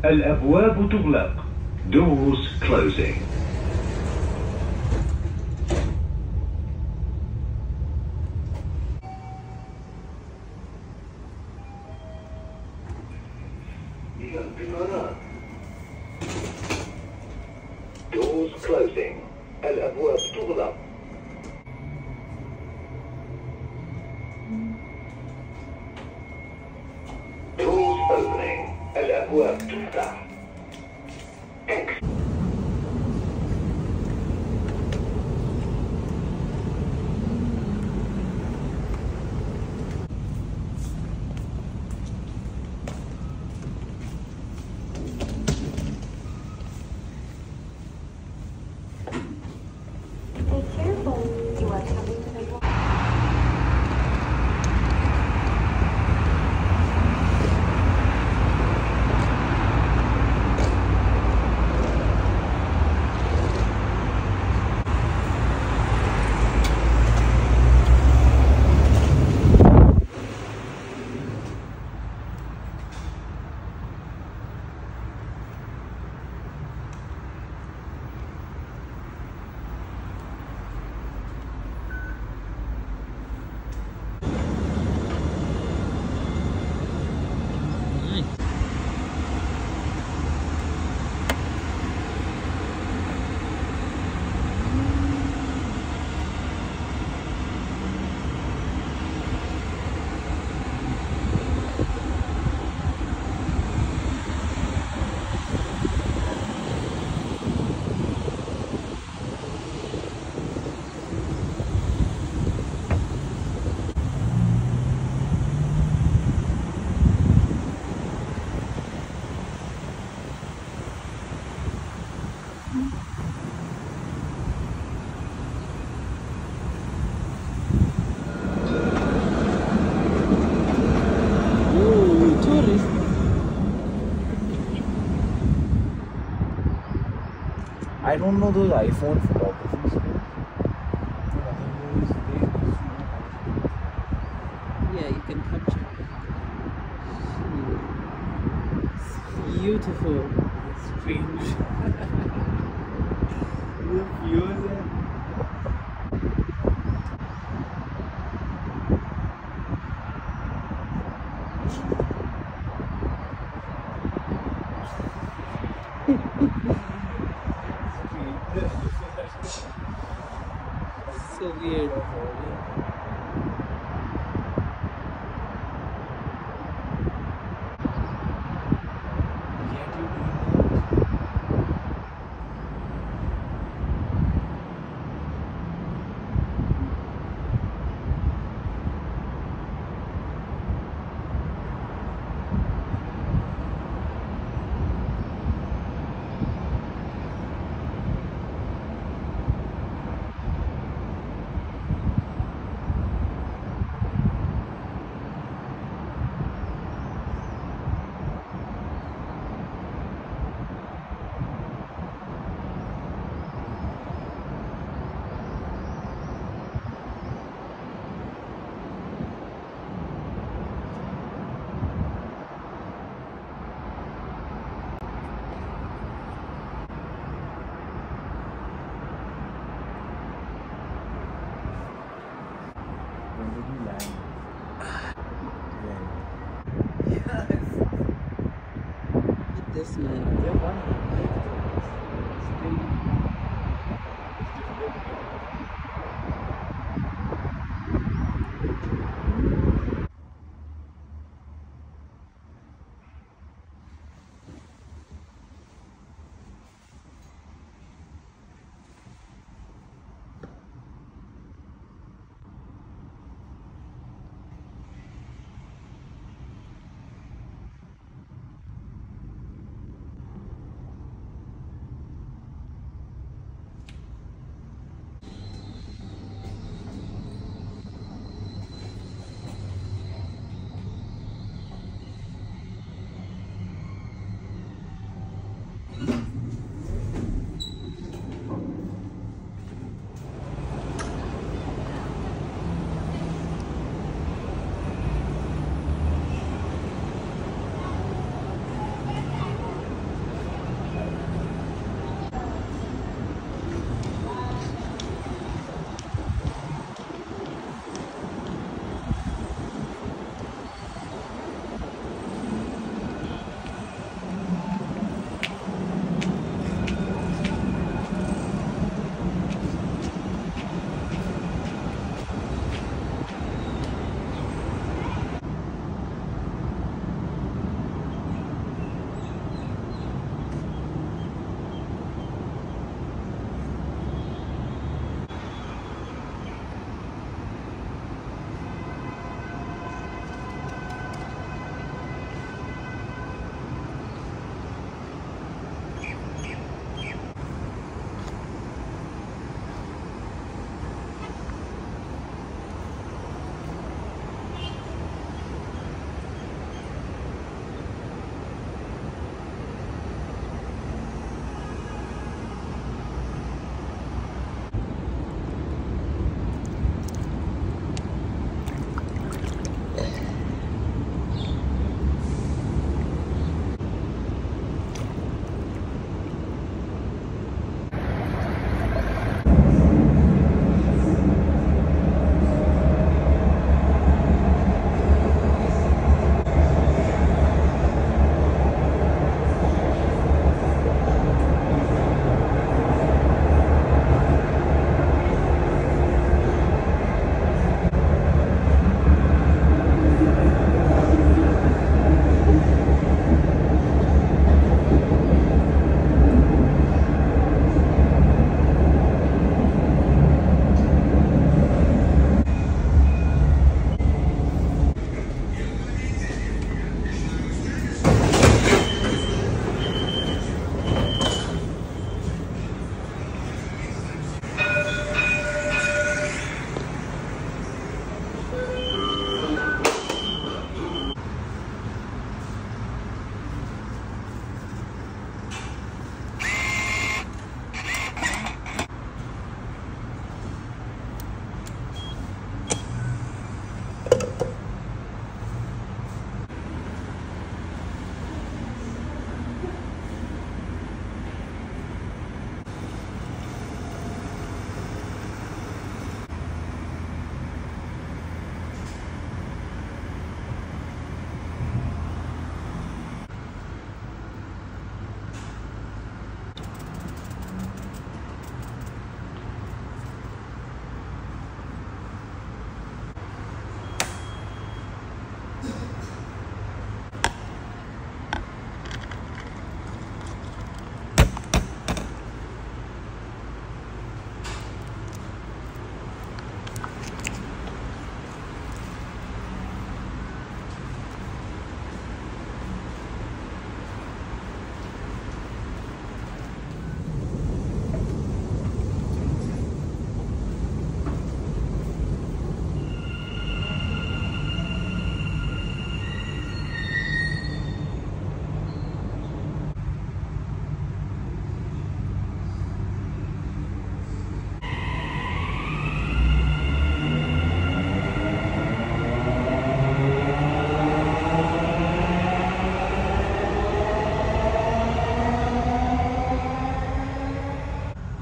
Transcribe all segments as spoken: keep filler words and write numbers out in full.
الأبواب تغلق. Doors closing. Doors closing. الأبواب تغلق. Doors opening. الأبواب تفتح. I don't know those iPhone photographies. Yeah, you can capture. It's beautiful. Strange. The views are. So weird.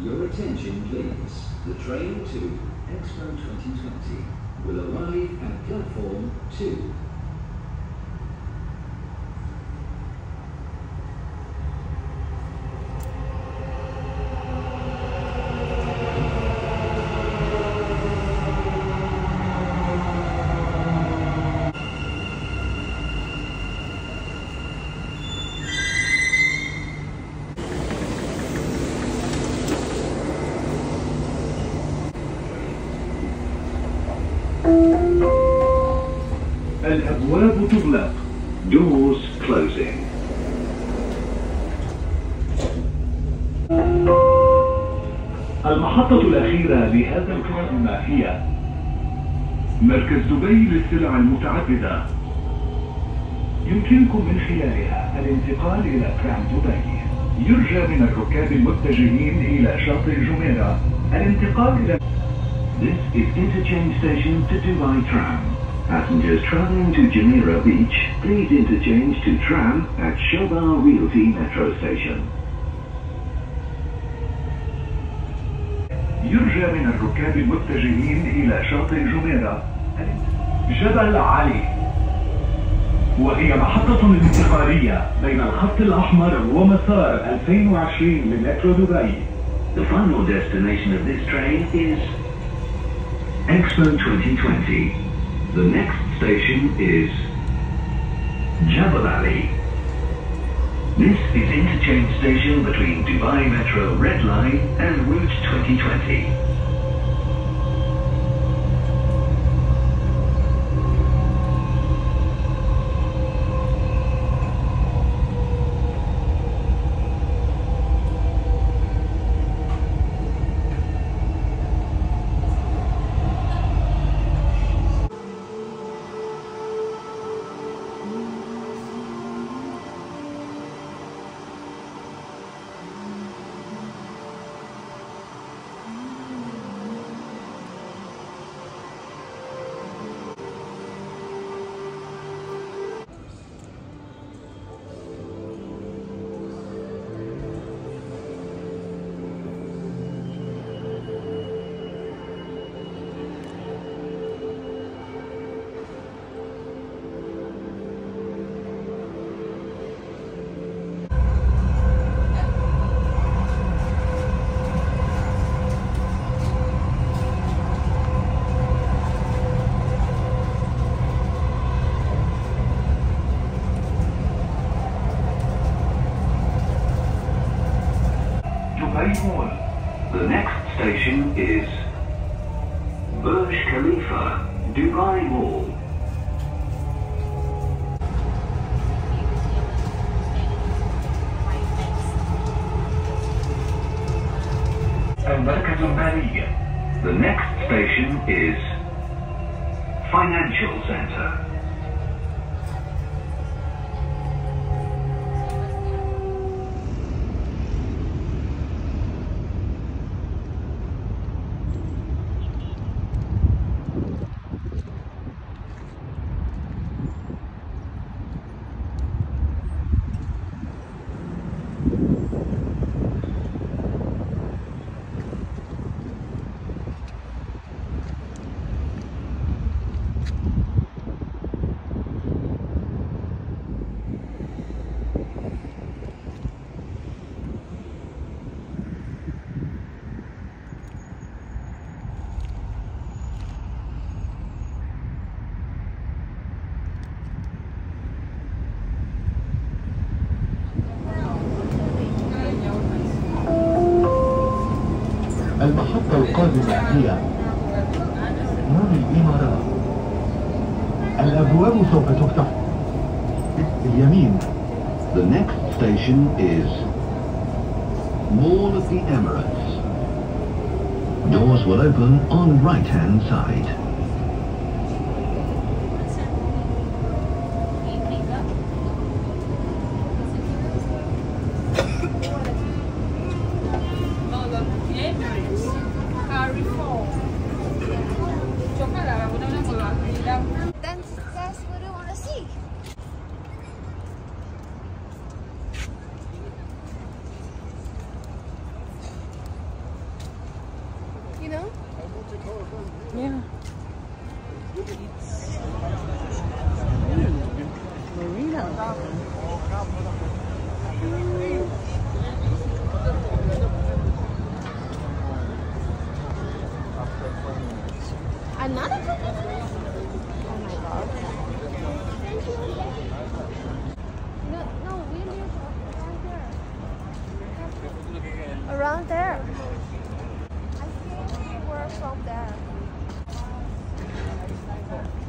Your attention, please. The train to Expo twenty twenty will arrive at platform two. الأبواب تغلق. Doors closing. المحطة الأخيرة لهذا القادمة هي مركز دبي للسلع المتعددة. يمكنكم من خلالها الانتقال إلى ترام دبي. يرجى من الركاب المتجهين إلى شاطئ جميرة الانتقال إلى This is interchange station to Dubai Tram. Passengers travelling to Jumeirah Beach, please interchange to tram at Shobar Realty Metro Station. يرجى من الركاب المتجهين إلى شاطئ جميرة جبل علي، وهي محطة انتقالية بين الخط الأحمر ومسار ألفين وعشرين لمترو دبي. The final destination of this train is Expo twenty twenty. The next station is Jebel Ali. This is interchange station between Dubai Metro Red Line and Route twenty twenty. The next station is Burj Khalifa, Dubai Mall. المركز المالي. The next station is Financial Center. المحطة القادمة هي مول الإمارات. الأبواب سوف تفتح اليمين. The next station is Mall of the Emirates. Doors will open on right-hand side. That's, that's what I want to see. Yeah. It's Marina. Another cookie? Oh my god. No, no, we live around there. Around there. I think we were from there.